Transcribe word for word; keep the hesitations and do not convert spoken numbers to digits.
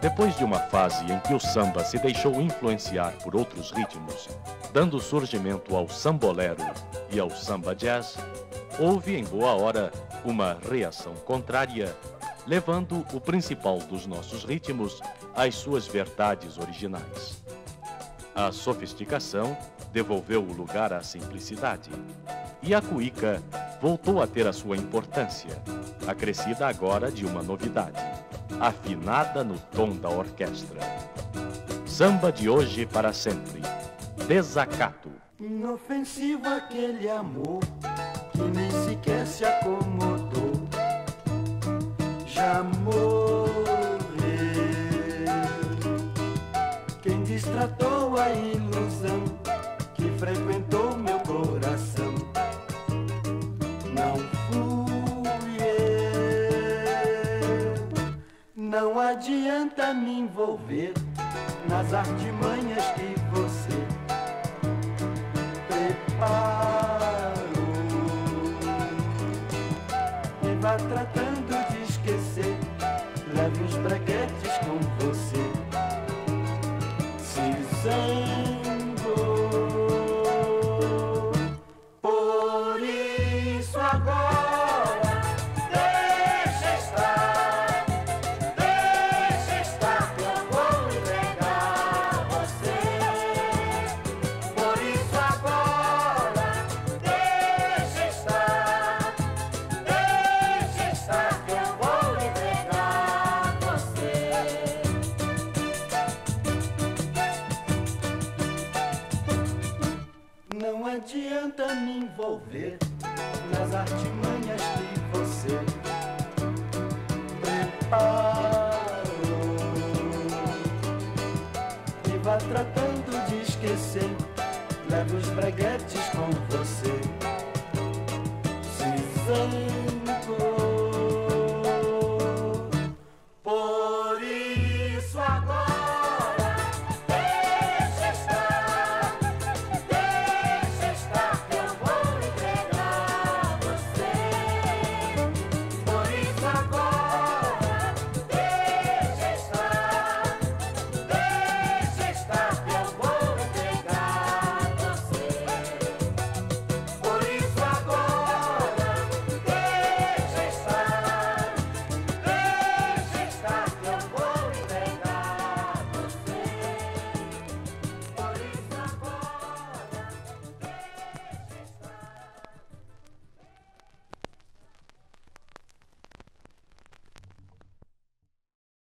Depois de uma fase em que o samba se deixou influenciar por outros ritmos, dando surgimento ao sambolero e ao samba jazz, houve em boa hora uma reação contrária, levando o principal dos nossos ritmos às suas verdades originais. A sofisticação devolveu o lugar à simplicidade, e a cuíca voltou a ter a sua importância, acrescida agora de uma novidade, afinada no tom da orquestra. Samba de hoje para sempre. Desacato. Inofensivo aquele amor que nem sequer se acomodou, já morreu. Quem destratou a ilusão que frequentou meu coração não fui eu. Não adianta me envolver nas artimanhas que você preparou e vá tratando de esquecer. Leve os breguetes com você. Se zangou. Por isso agora deixa estar, deixa estar, que eu vou entregar você. Por isso agora deixa estar, deixa estar, que eu vou entregar você. Não adianta me envolver nas artimanhas que você preparou e vá tratando de esquecer. Leve os breguetes com você. Se